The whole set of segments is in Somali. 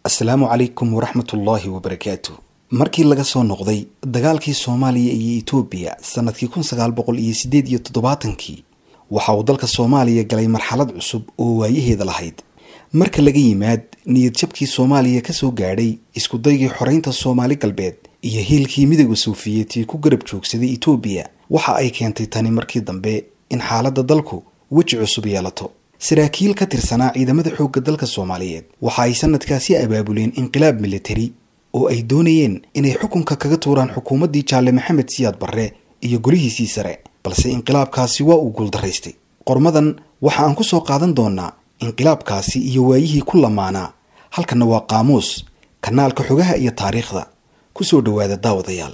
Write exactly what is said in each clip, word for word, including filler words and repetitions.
السلام عليكم ورحمة الله وبركاته. markii laga soo noqday dagaalkii Soomaaliya iyo Itoobiya sanadkii kun sagaal boqol iyo sideed iyo toddobaatan-kii waxa uu dalka Soomaaliya galay marxalad cusub oo waayaheeda lahayd. marka laga yimaad niyad jabkii Soomaaliya ka soo gaadhay isku daygii xoreynta Soomaali galbeed iyo hiilkii midowga Sofiyeeti ku garab joogsaday Itoobiya, waxa ay keentay tani markii dambe in xaaladda dalku waji cusub yeelato. saraakiil ka tirsanaa ciidamada xoogga dalka Soomaaliyeed waxa ay sanadkaasi abaabuleen inqilaab military oo ay doonayeen inay xukunka kaga tuuraan xukuumaddii Jaale Maxamed Siyaad Barre iyo golihiisii sare, balse inqilaabkaasi waa uu guuldareystay. qormadan waxa aan ku soo qaadan doonaa inqilaabkaasi iyo waayihii ku lamaanaa. halkana waa qaamuus kanaalka xogaha iyo taariikhda. ku soo dhawaada daawadayaal.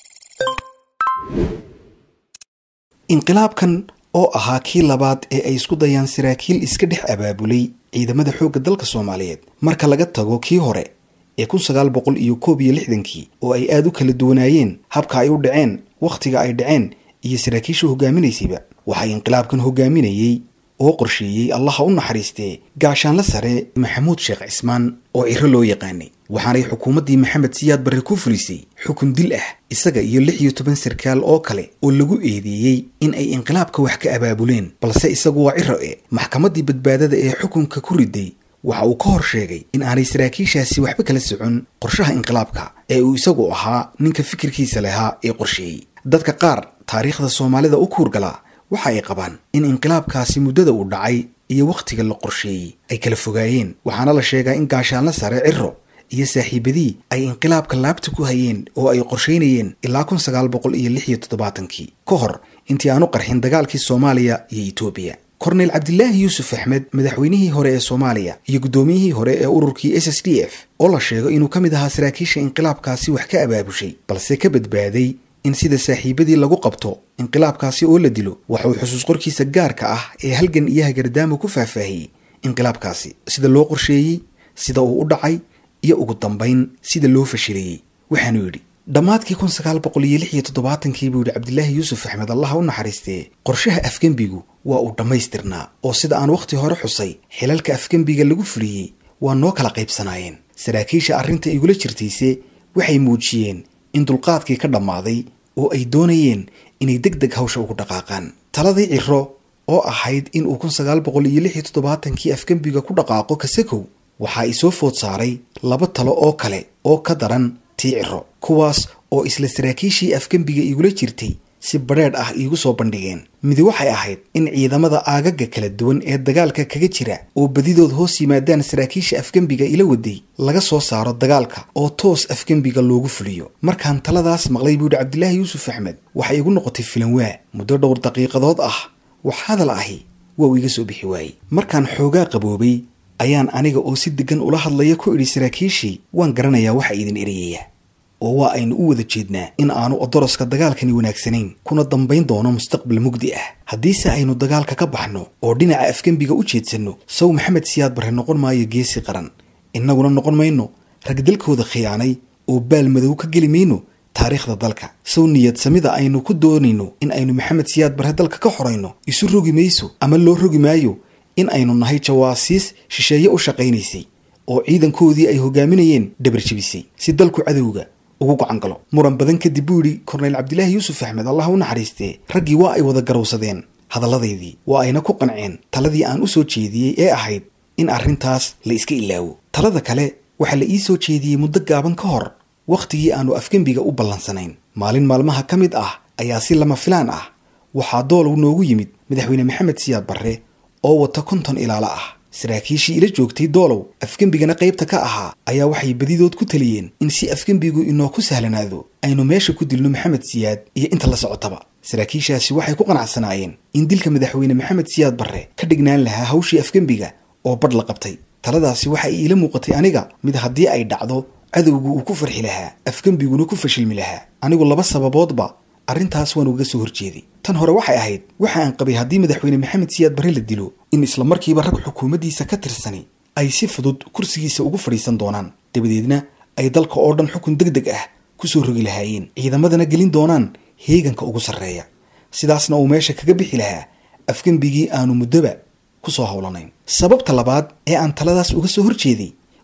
inqilaabkan oo ahaa kii labaad ee ay isku dayaan saraakiil iska dhex abaabulay ciidamada xoogga dalka Soomaaliyeed marka laga tago kii hore ee kun sagaal boqol iyo koob iyo lixdan-kii oo ay aad u kala duwanaayeen habka ay u dhaceen, waqtiga ay dhaceen iyo saraakiisha hogaaminaysayba. waxay inqilaabkan hogaaminayay oo qorsheeyay Allah u naxariistee gaashaan la sare Maxamuud Sheekh Cismaan oo ciro loo yaqaanay, waxaanay xukuumaddii Maxamed Siyaad Barre ku fulisay xukun dil ah isaga iyo lix iyo toban sarkaal oo kale oo lagu eedeeyay in ay inqilaabka wax ka abaabuleen, balse isagu waa ciro ee maxkamaddii badbaadada ee xukunka ku riday waxa uu ka hor sheegay in aanay saraakiishaasi waxba kala socon qorshaha inqilaabka ee uu isagu ahaa ninka fikirkiisa lahaa ee qorsheeyay. dadka qaar taariikhda Soomaalida u kuurgala waxa ay qabaan in inqilaabkaasi muddada uu dhacay iyo waqtiga la qorsheeyay ay kala fogaayeen, waxaana la sheegaa in gaashaanla sare ciro iyo saaxiibadii ay inqilaabka laabta ku hayeen oo ay qorsheynayeen ilaa kun sagaal boqol iyo lix iyo toddobaatan-kii ka hor intii aanu qarxin dagaalkii Soomaaliya iyo Itoobiya. Korneyl Cabdillaahi Yuusuf Axmed, madaxweynihii hore ee Soomaaliya iyo gudoomiyihii hore ee ururkii S S D F oo la sheego inuu ka mid ahaa saraakiisha inqilaabkaasi wax ka abaabushay balse ka badbaaday in sida saaxiibadii lagu qabto inqilaabkaasi oo la dilo, waxa uu xusuus qorkiisa gaarka ah ee halgan iyo hagardaamo ku faahfaahiyey inqilaabkaasi, sida loo qorsheeyey, sida uu u dhacay iyo ugu dambayn sida loo fashilayay. waxaanu yidhi dhammaadkii kun sagaal boqol iyo lix iyo toddobaatan-kii buu yidhi Cabdillaahi Yuusuf Axmed, Allah u naxariistee, qorshaha afgembigu waa uu dhammaystirnaa oo sida aan waqti hore xusay xilalka afgembiga lagu fuliyey waa noo kala qaybsanaayeen. saraakiisha arrinta igula jirtayse waxay muujiyeen in dulqaadkii ka dhammaaday oo ay doonayeen inay deg deg hawsha ugu dhaqaaqaan. taladii ciro oo ahayd in uu kun sagaal boqol iyo lix iyo toddobaatan-kii afgembiga ku dhaqaaqo kasakow waxa ay soo food saaray laba talo oo kale oo ka daran tii ciro, kuwaas oo isla saraakiishii afgembiga igula jirtay si badheedh ah iigu soo bandhigeen. midi waxay ahayd in ciidamada aagaga kala duwan ee dagaalka kaga jira oo badidood hoos yimaadaan saraakiisha afgembiga ila waday laga soo saaro dagaalka oo toos afgembiga loogu fuliyo. markaan taladaas maqlay buu yidhi Cabdillaahi Yuusuf Axmed, waxay igu noqotay filan waa muddo dhowr daqiiqadood ah wax hadal ahi waa uu iga soo bixi waayey. markaan xoogaa qaboobay ayaan aniga oo si degan ula hadlaya ku idhi saraakiishii, waan garanayaa waxa idin eriyaya oo waa aynu u wada jeednaa in aanu odoroska dagaalkani wanaagsanayn kuna dambayn doono mustaqbal mugdi ah. haddiise aynu dagaalka ka baxno oo dhinaca afgembiga u jeedsanno, saw Maxamed Siyaad Barre noqon maayo geesi qaran, innaguna noqon mayno rag dalkooda khiyaanay oo baal madow ka geli mayno taariikhda dalka. saw niyad samida aynu ku doonayno in aynu Maxamed Siyaad Barre dalka ka xorayno isu rogi mayso ama loo rogi maayo in aynu nahay jawaasiis shisheeye u shaqaynaysay oo ciidankoodii ay hogaaminayeen dhabar jabisay si dalku cadowga ugu gacan galo. muran badan kadib buu yidhi Korneyl Cabdillaahi Yuusuf Axmed, Allah u naxariistee, raggii waa ay wada garowsadeen hadalladaydii, waa ayna ku qanceen taladii aan u soo jeediyey ee ahayd in arrintaas la iska ilaawo. talada kale waxaa la ii soo jeediyey muddo gaaban ka hor waqtigii aanu afgembiga u ballansanayn. maalin maalmaha ka mid ah ayaa si lama filaan ah waxaa doolow noogu yimid madaxweyne Maxamed Siyaad Barre oo wata konton ilaalo ah. saraakiishii ila joogtay doolow afgembigana qaybta ka ahaa ayaa waxay badidood ku taliyeen in si afgembigu inoo ku sahlanaado aynu meesha ku dilno Maxamed Siyaad iyo inta la socotaba. saraakiishaasi waxay ku qanacsanaayeen in dilka madaxweyne Maxamed Siyaad Barre ka dhignaan lahaa hawshii afgembiga oo badh la qabtay. taladaasi waxa ay ila muuqatay aniga mid haddii ay dhacdo cadowgu uu ku farxi lahaa, afgembiguna ku fashilmi lahaa. anigu laba sababoodba arrintaas waan uga soo horjeeday. tan hore waxay ahayd waxa aan qabay haddii madaxweyne Maxamed Siyaad Barre la dilo in isla markiiba rag xukuumaddiisa ka tirsani ay si fudud kursigiisa ugu fadhiisan doonaan, dabadeedna ay dalka oo dhan xukun deg deg ah ku soo rogi lahaayeen, ciidamadana gelin doonaan heeganka ugu sarreeya. sidaasna uu meesha kaga bixi lahaa afgembigii aanu muddoba ku soo howlanayn. sababta labaad ee aan taladaas uga soo horjeeday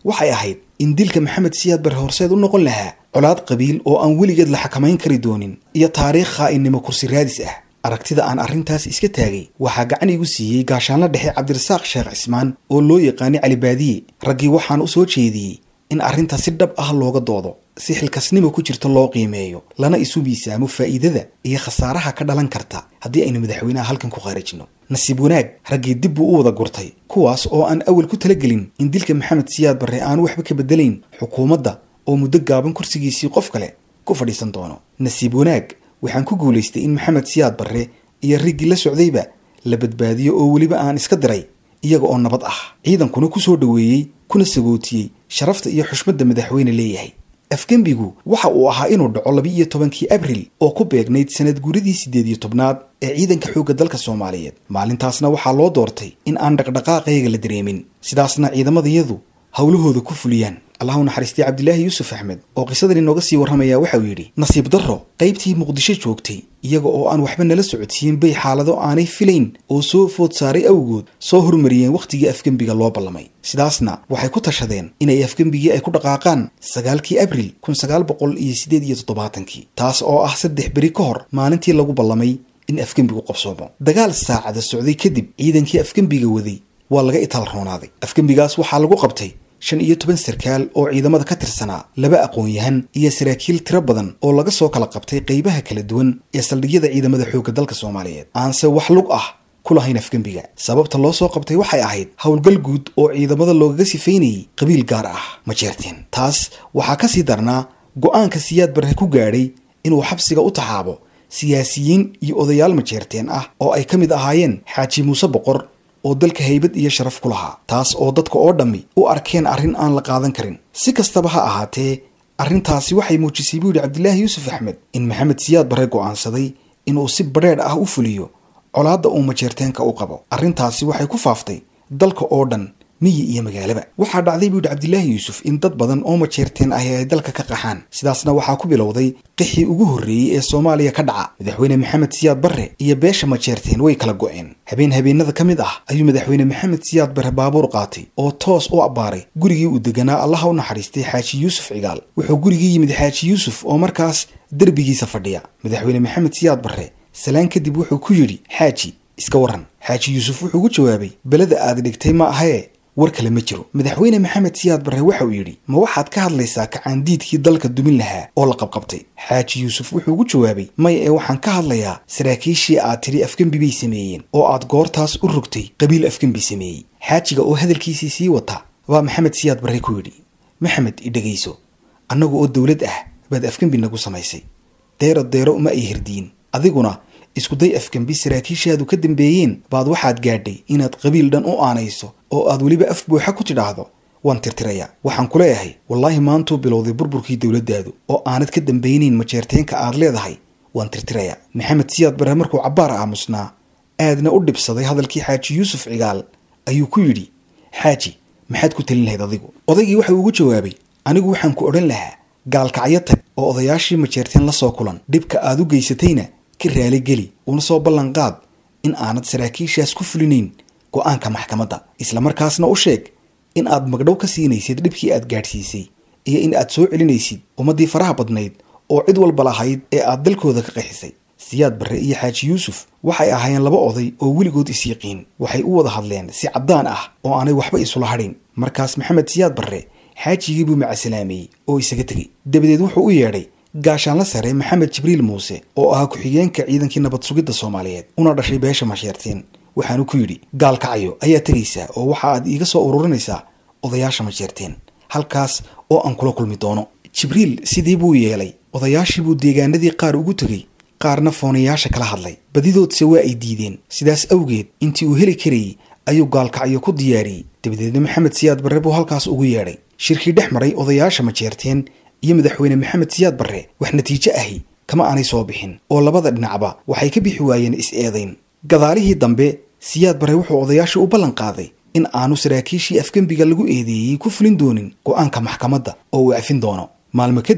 waxay ahayd in dilka maxamed siyaad barre horseed u noqon lahaa colaad qabiil oo aan weligeed la xakamayn kari doonin iyo taariikh khaa'inimo kursi raadis ah. aragtida aan arrintaas iska taagay waxaa gacan igu siiyey gaashaanla dhexe cabdirasaaq sheekh cismaan oo loo yaqaanay cali baadiye. raggii waxaan u soo jeediyey in arrinta si dhab ah looga doodo, si xilkasnimo ku jirto loo qiimeeyo, lana isu miisaamo faa'iidada iyo khasaaraha ka dhalan karta haddii aynu madaxweynaha halkan ku khaarijino. nasiib wanaag raggii dib buu u wada gurtay, kuwaas oo aan awal ku talagelin in dilka maxamed siyaad barre aanu waxba ka bedelayn xukuumadda oo muddo gaaban kursigiisii qof kale ku fadhiisan doono. nasiib wanaag waxaan ku guulaystay in maxamed siyaad barre iyo riggii la socdayba la badbaadiyo oo weliba aan iska diray iyaga oo nabad ah, ciidankuna ku soo dhoweeyey kuna sagootiyey sharafta iyo xushmadda madaxweyne leeyahay. afgembigu waxa uu ahaa inuu dhaco laba-iyo tobankii abril oo ku beegnayd sanad guuridii siddeed iyo tobnaad ee ciidanka xoogga dalka Soomaaliyeed. maalintaasna waxaa loo doortay in aan dhaqdhaqaaqayga la dareemin, sidaasna ciidamadayadu howlahooda ku fuliyaan. allah u naxariistay cabdilaahi yuusuf axmed oo qisadan inooga sii warramaya waxa uu yidhi, nasiib darro qaybtii muqdisho joogtay iyaga oo aan waxba nala socodsiin bay xaalado aanay filayn oo soo food saaray awgood soo hormariyeen wakhtigii afgembiga loo ballamay. sidaasna waxay ku tashadeen inay afgembigii ay ku dhaqaaqaan sagaalkii abril kun sagaal boqol iyo siddeed iyo toddobaatankii, taas oo ah saddex beri ka hor maalintii lagu ballamay in afgembigu qabsoomo. dagaal saacada socday kadib ciidankii afgembiga waday waa laga itaal roonaaday. afgembigaas waxaa lagu qabtay shan iyo toban sarkaal oo ciidamada ka tirsanaa, laba aqoon-yahan iyo saraakiil tiro badan oo laga soo kala qabtay qaybaha kala duwan ee saldhigyada ciidamada xoogga dalka Soomaaliyeed. aanse wax lug ah ku lahayn afgembiga. sababta loo soo qabtay waxay ahayd howlgal guud oo ciidamada loogaga sifaynayay qabiil gaar ah, ma jeerteen. taas waxaa ka sii darnaa go-aanka siyaad barre ku gaadhay inuu xabsiga u taxaabo siyaasiyiin iyo odayaal ma jeerteen ah oo ay ka mid ahaayeen xaaji muuse boqor oo dalka haybad iyo sharaf ku lahaa, taas oo dadka oo dhammi u arkeen arrin aan la qaadan karin. si kastaba ha ahaatee arrintaasi waxay muujisay buu yidhi cabdilaahi yuusuf axmed in maxamed siyaad barre go'aansaday inuu si badheedh ah u fuliyo colaadda uu majeerteenka u qabo. arrintaasi waxay ku faaftay dalka oo dhan, miyi iyo magaalaba. waxaa dhacday buu yidhi cabdilaahi yuusuf in dad badan oo majeerteen ahi ay dalka ka qaxaan. sidaasna waxaa ku bilowday qixii ugu horreeyey ee Soomaaliya ka dhaca. madaxweyne maxamed siyaad barre iyo beesha majeerteen way kala go'een. habeen habeenada ka mid ah ayuu madaxweyne maxamed siyaad barre baabuur qaatay oo toos u abbaaray gurigii uu deganaa allaha u naxariistay xaaji yuusuf cigaal. wuxuu gurigii yimid xaaji yuusuf oo markaas derbigiisa fadhiya. madaxweyne maxamed siyaad barre salaan kadib wuxuu ku yidhi, xaaji iska warran. xaaji yuusuf wuxuu ugu jawaabay, beleda aad dhigtay ma ahee war kale ma jiro. madaxweyne maxamed siyaad barre waxa uu yidhi, ma waxaad ka hadlaysaa kacaandiidkii dalka dumin lahaa oo la qabqabtay? xaaji yuusuf wuxuu ugu jawaabay, maya ee waxaan ka hadlayaa saraakiishii aad tidhi afgembi bay sameeyeen oo aad goortaas u rogtay qabiil afgembi sameeyey. xaajiga oo hadalkiisii sii wata baa maxamed siyaad barre ku yidhi, maxamed i dhegayso, annagu oo dowlad ah baad afgembi nagu samaysay. deero deero uma ay hirdiin, adiguna iskuday afgembi saraakiishaadu ka dambeeyeen baad waxaad gaadhay inaad qabiil dhan u aanayso oo aad weliba af buuxa ku tidhaahdo waan tirtirayaa. waxaan ku leeyahay wallaahi maantuu bilowday burburkii dowladdaadu oo aanad ka dambaynayn majeerteenka aad leedahay waan tirtirayaa. maxamed siyaad barre markuu cabbaar aamusnaa aadna u dhibsaday hadalkii xaaji yuusuf cigaal ayuu ku yidhi, xaaji maxaad ku talin lahayd adigu? odaygii waxa uu ugu jawaabay, anigu waxaan ku odhan lahaa gaalkacyo tag oo odayaashii majeerteen la soo kulan, dhibka aad u geysatayna ka raaligeli, una soo ballan qaad in aanad saraakiishaas ku fulinayn go-aanka maxkamadda, isla markaasna u sheeg in aad magdhow ka siinaysid dhibkii aad gaadhsiisay iyo in aad soo celinaysid ummaddii faraha badnayd oo cid walba lahayd ee aad dalkooda ka qaxisay. siyaad barre iyo xaaji yuusuf waxay ahaayeen laba oday oo weligood isyiqiin. waxay u wada hadleen si caddaan ah oo aanay waxba isula hadhin. markaas maxamed siyaad barre xaajigii buu macasalaameeyey oo isaga tegey. dabadeed wuxuu u yeedhay gaashaanla sare maxamed jibriil muuse oo ahaa ku-xigeenka ciidankii nabad sugidda Soomaaliyeed una dhashay beesha majeerteen. waxaanu ku yidhi, gaalkacyo ayaa tegaysaa oo waxa aad iiga soo ururinaysaa odayaasha majeerteen, halkaas oo aan kula kulmi doono. jibriil sidii buu yeelay. odayaashii buu deegaanadii qaar ugu tegey, qaarna foonayaasha kala hadlay. badidoodse waa ay diideen. sidaas awgeed intii uu heli karayey ayuu gaalkacyo ku diyaariyey. dabadeedna maxamed siyaad barre buu halkaas ugu yeedhay. shirkii dhex maray odayaasha majeerteen iyo madaxweyne maxamed siyaad barre wax natiijo ahi kama aanay soo bixin oo labada dhinacba waxay ka bixi waayeen is-eedayn. gadaalihii dambe siyaad barre wuxuu odayaashii u ballan qaaday in aanu saraakiishii afgembiga lagu eedeeyey ku fulin doonin go-aanka maxkamadda oo uu cafin doono. maalmo kadib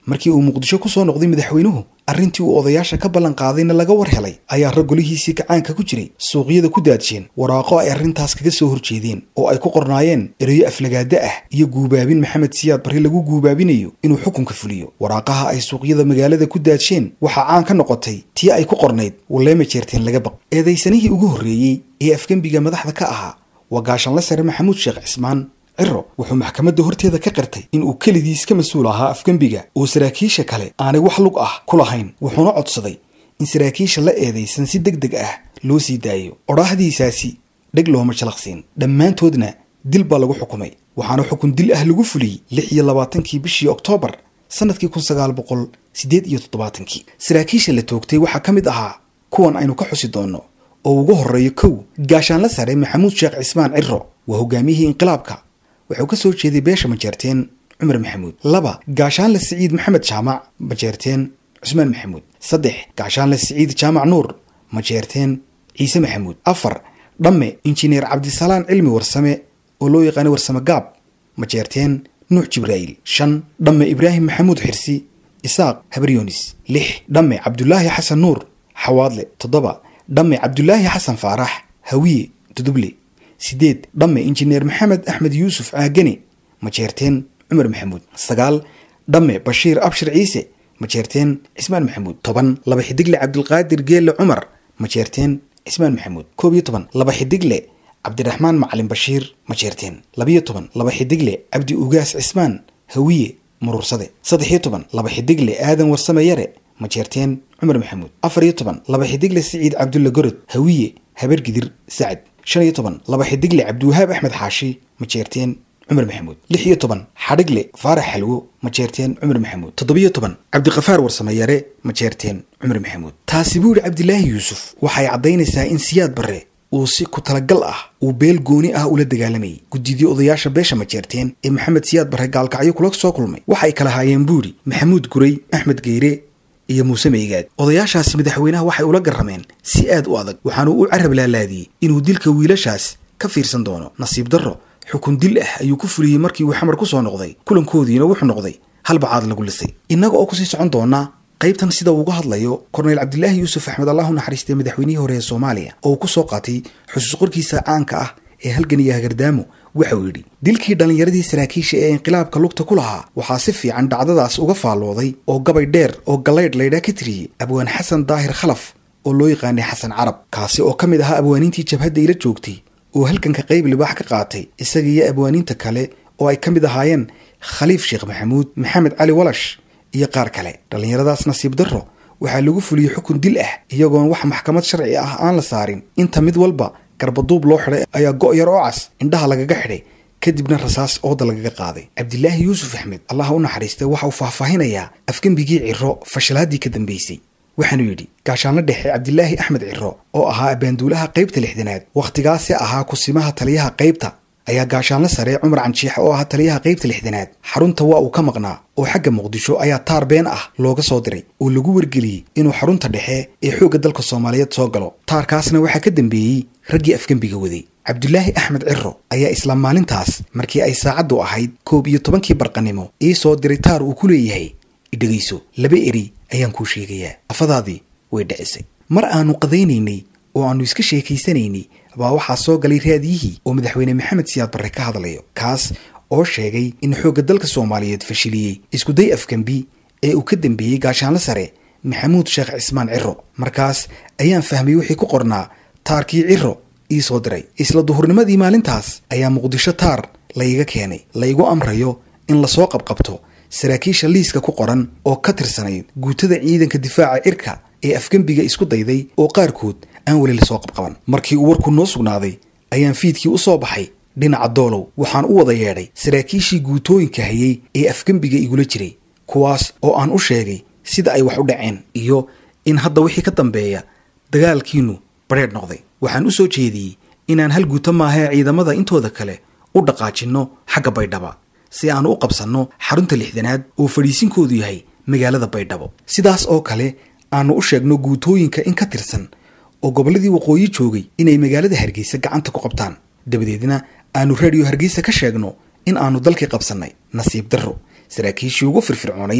markii uu muqdisho ku soo noqday madaxweynuhu arrintii uu odayaasha ka ballan qaadayna laga war helay ayaa rag golihiisii gacaanka ku jiray suuqyada ku daadsheen waraaqo ay arrintaas kaga soo horjeedeen oo ay ku qornaayeen ereyo aflagaada ah iyo guubaabin maxamed siyaad barre lagu guubaabinayo inuu xukunka fuliyo. waraaqaha ay suuqyada magaalada ku daadsheen waxaa caan ka noqotay tii ay ku qornayd waleema jeerteen laga baq. eedaysanihii ugu horreeyey ee afgembiga madaxda ka ahaa waa gaashaanle sare maxamuud sheekh cismaan ciro wuxuu maxkamadda horteeda ka qirtay in uu keligiis ka mas-uul ahaa afgembiga oo saraakiisha kale aanay wax lug ah ku lahayn, wuxuuna codsaday in saraakiisha la eedaysan si deg deg ah loo sii daayo. odhaahdiisaasi dheg looma jalaqsiin, dhammaantoodna dil baa lagu xukumay, waxaana xukun dil ah lagu fuliyey lix iyo labaatankii bishii oktoobar sanadkii kun sagaal boqol siddeed iyo toddobaatankii. saraakiisha la toogtay waxaa ka mid ahaa kuwan aynu ka xusi doonno oo ugu horreeyo kow gaashaanle sare maxamuud sheekh cismaan ciro waa hogaamiyihii inqilaabka, wuxuu ka soo jeeday beesha majeerteen cumar maxamuud. laba gaashaanle siciid maxamed jaamac majeerteen cusmaan maxamuud. saddex gaashaanle siciid jaamac nuur majeerteen ciise maxamuud. afar dhamme injineer cabdisalaan cilmi warsame oo loo yaqaanay warsame gaab majeerteen nuux jibraa'iil. shan dhamme ibraahim maxamuud xirsi isaaq habaryoonis. lix dhamme cabdulaahi xasan nuur xawaadle. toddoba dhamme cabdulaahi xasan faarax hawiye duduble. sideed dhamme injineer maxamed axmed yuusuf caagane majeerteen cumar maxamuud. sagaal dhamme bashiir abshir ciise majeerteen cismaan maxamuud. toban laba xidigle cabdilqaadir geelle cumar majeerteen cismaan maxamuud. koob iyo toban laba xidigle cabdiraxmaan macalin bashiir majeerteen. labiyo toban laba xidigle cabdi ugaas cismaan hawiye murursade. saddex iyo toban laba xidigle aadan warsame yare majeerteen cumar maxamuud. afar iyo toban laba xidigle siciid cabdulle gorod hawiye habargidir sacad. shan iyo toban laba xidigle cabdiwahaab axmed xaashi majeerteen cumar maxamuud. lix iyo toban xadhigle faarax xalwo majeerteen cumar maxamuud. toddobiyo toban cabdiqafaar warsame yare majeerteen cumar maxamuud. taasi buu yidhi cabdilaahi yuusuf waxay caddaynaysaa in siyaad barre uu si ku talagal ah uu beel gooni ah ula dagaalamayay. guddidii odayaasha beesha majeerteen ee maxamed siyaad barre gaalkacyo kula soo kulmay waxay kala haayeen buu yidhi maxamuud guray, axmed geyre iyo muuse meygaad. odayaashaasi madaxweynaha waxay ula garrameen si aad u adag, waxaanu u carab laalaadiyey inuu dilka wiilashaas ka fiirsan doono. nasiib darro xukun dil ah ayuu ku fuliyey markii uu xamar ku soo noqday, kulankoodiina wuxuu noqday halbacaad lagu lisay. innaga oo kusii socon doonaa qaybtan sida uuga hadlayo korneyl cabdilaahi yuusuf axmed allah u naxariistay madaxweynihii hore ee soomaaliya oo uu ku soo qaatay xusuus qorkiisa caanka ah ee halgan iyo hagardaamo. waxa uu yidhi dilkii dhallinyaradii saraakiisha ee inqilaabka lugta ku lahaa waxaa si fiican dhacdadaas uga faallooday oo gabay dheer oo gallaydh laydhaa ka tiriyey abwaan xasan daahir khalaf oo loo yaqaanay xasan carab, kaasi oo ka mid ahaa abwaaniintii jabhadda ila joogtay oo halganka qayb libaax ka qaatay isaga iyo abwaaniinta kale oo ay ka mid ahaayeen khaliif sheekh maxamuud, maxamed cali walash iyo qaar kale. dhallinyaradaas nasiib darro waxaa lagu fuliyey xukun dil ah iyagoon wax maxkamad sharci ah aan la saarin. inta mid walba garbaduub loo xidhay ayaa go' yar oo cas indhaha lagaga xidhay, kadibna rasaas ooda lagaga qaaday. cabdilaahi yuusuf axmed allah u naxariistay waxa uu faahfaahinayaa afgembigii ciro fashilaaddii ka dambaysay. waxaanu yidhi gaashaanle dhexe cabdilaahi axmed ciro oo ahaa abaanduulaha qaybta lixdanaad wakhtigaasi ahaa kusimaha taliyaha qaybta ayaa gaashaanle sare cumar canjiix oo ahaa taliyaha qaybta lixdanaad xarunta waa uu ka maqnaa oo xagga muqdisho ayaa taar been ah looga soo diray oo lagu wargeliyey inuu xarunta dhexe ee xoogga dalka soomaaliyeed soo galo. taarkaasna waxaa ka dambeeyey raggii afgembiga waday. cabdilaahi axmed ciro ayaa isla maalintaas markii ay saacaddu ahayd koob iyo tobankii barqanimo ii soo diray taar uu ku leeyahay idhegayso laba eri ayaan kuu sheegayaa, afadaadii way dhicisay. mar aanu qadaynaynay oo aanu iska sheekaysanaynay baa waxaa soo galay raadiyihii oo madaxweyne maxamed siyaad barre ka hadlayo, kaas oo sheegay in xoogga dalka soomaaliyeed fashiliyey iskuday afgembi ee uu ka dambeeyey gaashaanle sare maxamuud sheekh cismaan ciro. markaas ayaan fahmay wixii ku qornaa taarkii ciro ii soo diray. isla duhurnimadii maalintaas ayaa muqdisho taar layga keenay laygu amrayo in lasoo qabqabto saraakiisha liiska ku qoran oo ka tirsanayd guutada ciidanka difaaca cirka ee afgembiga isku dayday oo qaarkood aan weli lasoo qabqaban. markii uu warku noo sugnaaday ayaan fiidkii u soo baxay dhinaca doolow, waxaan u wada yeedhay saraakiishii guutooyinka hayay ee afgembiga igula jiray, kuwaas oo aan u sheegay sida ay wax u dhaceen iyo in hadda wixii ka dambeeya dagaalkiinu badheedh noqday. waxaan u soo jeediyey inaan hal guuto maahee ciidamada intooda kale u dhaqaajinno xagga baydhaba si aan u qabsanno xarunta lixdanaad oo fadhiisinkoodu yahay magaalada baydhabo. sidaas oo kale aanu u sheegno guutooyinka in ka tirsan oo gobolladii waqooyi joogay inay magaalada hargeysa gacanta ku qabtaan, dabadeedna aanu raadiyo hargeysa ka sheegno in aanu dalkii qabsannay. nasiib darro saraakiishii ugu firfircoonayd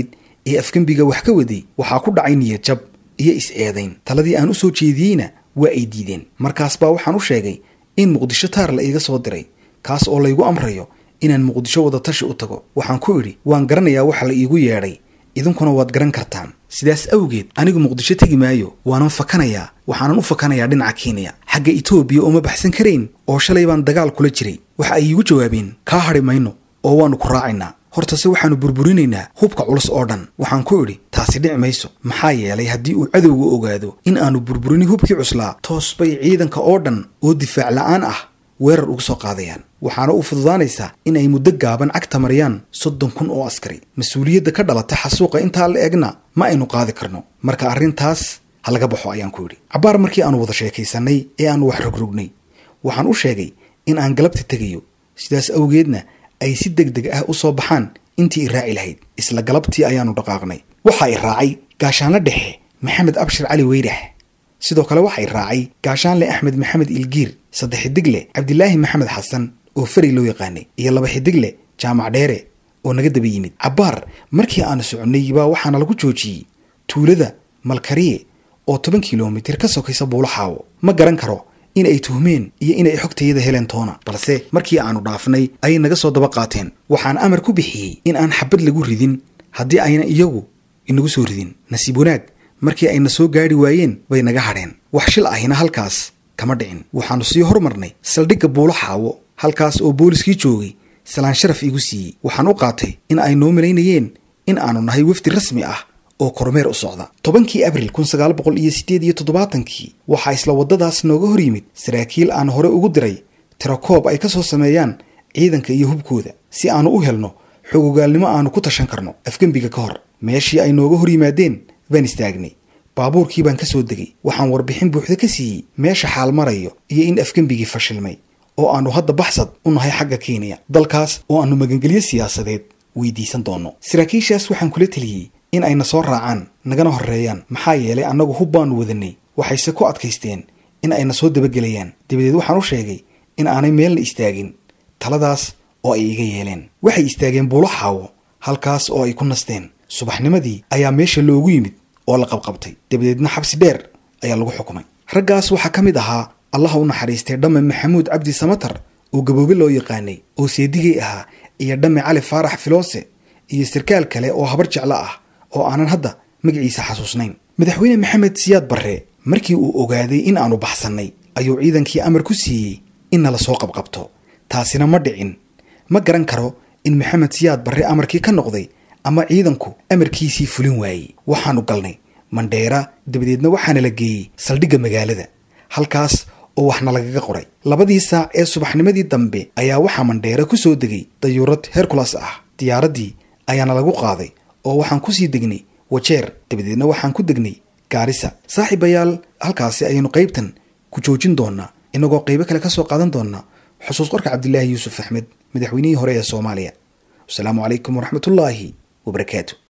ee afgembiga wax ka waday waxaa ku dhacay niyad jab iyo is-eedayn taladii aan u soo jeediyeyna waa ay diideen markaas baa waxaan u sheegay in muqdisho taar la iiga soo diray kaas oo laygu amrayo inaan muqdisho wada tashi u tago waxaan ku idhi waan garanayaa waxa la iigu yeedhay idinkuna waad garan kartaan sidaas awgeed anigu muqdisho tegi maayo waanan fakanayaa waxaanan u fakanayaa dhinaca Kenya xagga Itoobiya oo ma baxsan karayn oo shalay baan dagaal kula jiray waxa ay iigu jawaabeen kaa hadhi mayno oo waanu ku raacaynaa horta se waxaanu burburinaynaa hubka culus oo dhan waxaan ku idhi taasi dhici mayso maxaa yeelay haddii uu cadowga ogaado in aanu burburini hubkii cuslaa toos bay ciidanka oo dhan oo difaac la'aan ah weerar uga soo qaadayaan waxaana u fududaanaysaa in ay muddo gaaban cagta mariyaan soddon kun oo askari mas-uuliyadda ka dhalata xasuuqa intaa la egna ma aynu qaadi karno marka arrintaas ha laga baxo ayaan ku idhi cabbaar markii aanu wada sheekaysanay ee aanu wax rogrognay waxaan u sheegay in aan galabta tegayo sidaas awgeedna ay si degdeg ah u soo baxaan intii i raaci lahayd isla galabtii ayaanu dhaqaaqnay waxa i raacay gaashaanle dhexe maxamed abshir cali weyrax sidoo kale waxa i raacay gaashaanle axmed maxamed ilgiir saddex xidigle cabdilaahi maxamed xasan oo fari loo yaqaanay iyo laba xidigle jaamac dheere oo naga daba yimid cabbaar markii aanu soconnay baa waxaana lagu joojiyey tuulada malkariye oo toban kilomitir ka sokaysa buulaxaawo ma garan karo in ay tuhmeen iyo in ay xogtayada heleen toona balse markii aanu dhaafnay ayay naga soo daba qaateen waxaan amar ku bixiyey in aan xabad lagu ridin haddii ayna iyagu inagu soo ridin nasiib wanaag markii ayna soo gaari waayeen bay naga hadheen wax shil ahina halkaas kama dhicin waxaanu sii hormarnay saldhigga buulaxaawo halkaas oo booliskii joogay salaan sharaf igu siiyey waxaan u qaatay in ay noo malaynayeen in aanu nahay wafdi rasmi ah oo kormeer u socda tobankii abril kun sagaal boqol iyo siddeed iyo toddobaatankii waxaa isla waddadaas nooga hor yimid saraakiil aan hore ugu diray tirakoob ay ka soo sameeyaan ciidanka iyo hubkooda si aanu u helno xogogaalnimo aanu ku tashan karno afgembiga ka hor meeshii ay nooga hor yimaadeen baan istaagnay baabuurkii baan ka soo degay waxaan warbixin buuxda ka siiyey meesha xaal marayo iyo in afgembigii fashilmay oo aanu hadda baxsad u nahay xagga Kenya dalkaas oo aanu magangelyo siyaasadeed weydiisan doono saraakiishaas waxaan kula taliyey in ayna soo raacaan nagana horreeyaan maxaa yeelay annagu hub baanu wadanay waxayse ku adkaysteen in ayna soo dabagelayaan dabadeed waxaan u sheegay in aanay meelna istaagin taladaas oo ay iga yeeleen waxay istaageen buulaxaawo halkaas oo ay ku nasteen subaxnimadii ayaa meesha loogu yimid oo la qabqabtay dabadeedna xabsi dheer ayaa lagu xukumay raggaas waxaa ka mid ahaa allaha u naxariistay dhamme maxamuud cabdi samatar oo gaboobe loo yaqaanay oo seedigay ahaa iyo dhamme cali faarax filoose iyo sarkaal kale oo habar jeclo ah oo aanan hadda magaciisa xasuusnayn madaxweyne maxamed siyaad barre markii uu ogaaday in aanu baxsannay ayuu ciidankii amar ku siiyey in nala soo qabqabto taasina ma dhicin ma garan karo in maxamed siyaad barre amarkii ka noqday ama ciidanku amarkiisii fulin waayey waxaanu galnay mandheera dabadeedna waxaana la geeyey saldhigga magaalada halkaas oo waxna lagaga qoray labadii saac ee subaxnimadii dambe ayaa waxaa mandheera ku soo degay dayuurad herculas ah diyaaraddii ayaana lagu qaaday oo waxaan ku sii degnay wajeer dabadeedna waxaan ku degnay gaarisa saaxiibayaal halkaasi ayaynu qaybtan ku joojin doonaa inagoo qaybo kale ka soo qaadan doonaa xusuus qorka cabdilaahi yuusuf axmed madaxweynihii hore ee Soomaaliya. Assalaamu calaykum waraxmatullaahi wabarakaatuh.